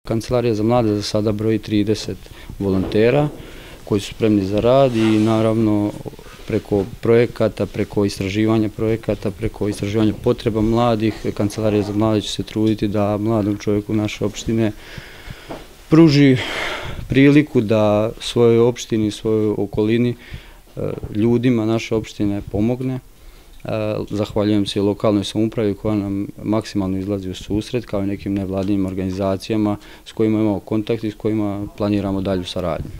Kancelarija za mlade za sada broji 30 volontera koji su spremni za rad i naravno preko projekata, preko istraživanja projekata, preko istraživanja potreba mladih, Kancelarija za mlade će se truditi da mladom čovjeku naše opštine pruži priliku da svojoj opštini, svojoj okolini, ljudima naše opštine pomogne. Zahvaljujem se i lokalnoj samoupravi koja nam maksimalno izlazi u susret, kao i nekim nevladinim organizacijama s kojima imamo kontakt i s kojima planiramo dalju saradnju.